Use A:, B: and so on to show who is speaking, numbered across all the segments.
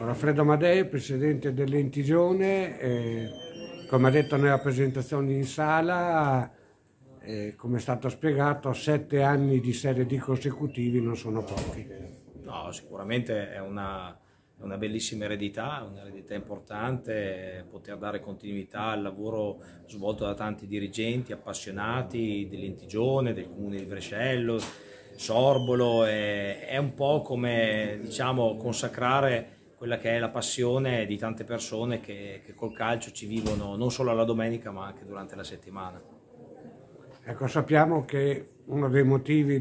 A: Alfredo Amadei, presidente dell'Entigione, come ha detto nella presentazione in sala, come è stato spiegato, 7 anni di Serie D consecutivi non sono pochi.
B: No, sicuramente è una bellissima eredità, un'eredità importante, poter dare continuità al lavoro svolto da tanti dirigenti appassionati dell'Entigione, del Comune di Brescello, Sorbolo, è un po' come, diciamo, consacrare quella che è la passione di tante persone che col calcio ci vivono non solo alla domenica ma anche durante la settimana.
A: Ecco, sappiamo che uno dei motivi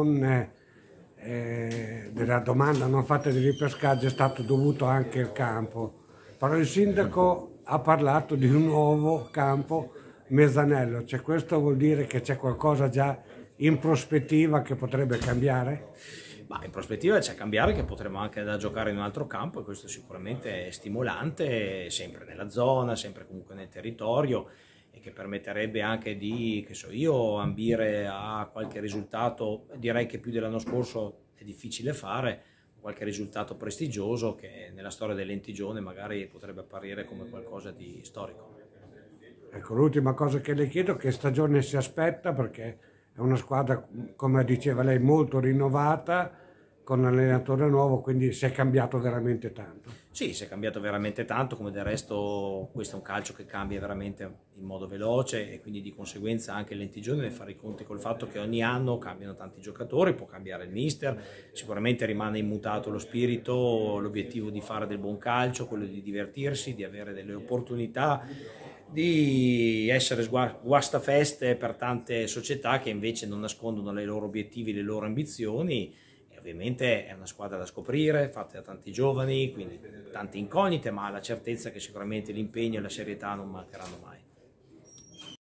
A: della domanda non fatta di ripescaggio è stato dovuto anche al campo, però il sindaco ha parlato di un nuovo campo Mezzanello, cioè questo vuol dire che c'è qualcosa già in prospettiva che potrebbe cambiare?
B: Ma in prospettiva c'è cambiare, che potremo anche da giocare in un altro campo, e questo sicuramente è stimolante, sempre nella zona, sempre comunque nel territorio, e che permetterebbe anche di, che so io, ambire a qualche risultato. Direi che più dell'anno scorso è difficile fare, qualche risultato prestigioso che nella storia dell'Entigione magari potrebbe apparire come qualcosa di storico.
A: Ecco, l'ultima cosa che le chiedo, che stagione si aspetta, perché è una squadra, come diceva lei, molto rinnovata, con un allenatore nuovo, quindi si è cambiato veramente tanto.
B: Sì, si è cambiato veramente tanto, come del resto questo è un calcio che cambia veramente in modo veloce, e quindi di conseguenza anche l'Entigione deve fare i conti col fatto che ogni anno cambiano tanti giocatori, può cambiare il mister, sicuramente rimane immutato lo spirito, l'obiettivo di fare del buon calcio, quello di divertirsi, di avere delle opportunità, di essere guastafeste per tante società che invece non nascondono i loro obiettivi, le loro ambizioni. E ovviamente è una squadra da scoprire, fatta da tanti giovani, quindi tante incognite, ma la certezza che sicuramente l'impegno e la serietà non mancheranno mai.